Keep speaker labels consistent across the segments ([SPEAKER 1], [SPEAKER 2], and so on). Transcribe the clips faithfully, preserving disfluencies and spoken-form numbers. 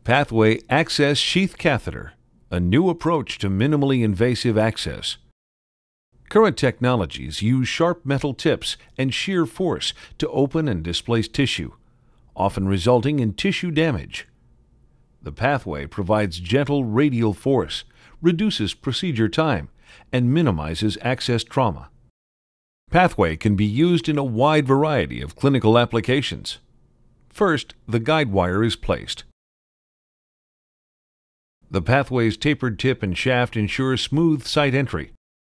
[SPEAKER 1] Pathway Access Sheath Catheter, a new approach to minimally invasive access. Current technologies use sharp metal tips and shear force to open and displace tissue, often resulting in tissue damage. The pathway provides gentle radial force, reduces procedure time, and minimizes access trauma. Pathway can be used in a wide variety of clinical applications. First, the guide wire is placed. The pathway's tapered tip and shaft ensure smooth site entry.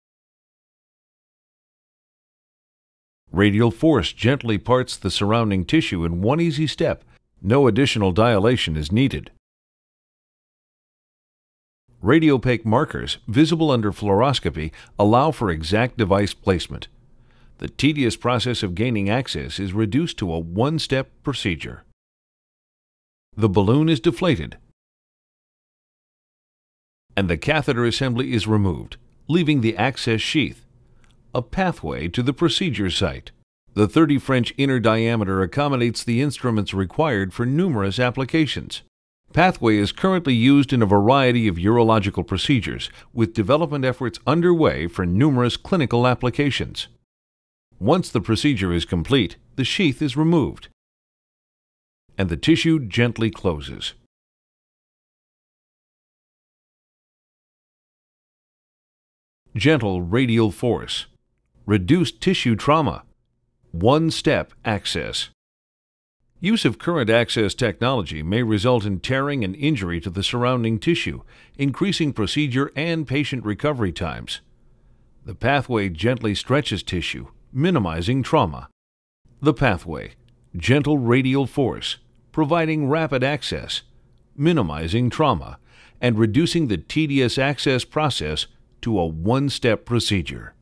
[SPEAKER 1] Radial force gently parts the surrounding tissue in one easy step. No additional dilation is needed. Radiopaque markers, visible under fluoroscopy, allow for exact device placement. The tedious process of gaining access is reduced to a one-step procedure. The balloon is deflated, and the catheter assembly is removed, leaving the access sheath, a pathway to the procedure site. The thirty French inner diameter accommodates the instruments required for numerous applications. Pathway is currently used in a variety of urological procedures, with development efforts underway for numerous clinical applications. Once the procedure is complete, the sheath is removed, and the tissue gently closes. Gentle radial force, reduced tissue trauma, one-step access. Use of current access technology may result in tearing and injury to the surrounding tissue, increasing procedure and patient recovery times. The pathway gently stretches tissue, minimizing trauma. The pathway, gentle radial force, providing rapid access, minimizing trauma, and reducing the tedious access process to a one-step procedure.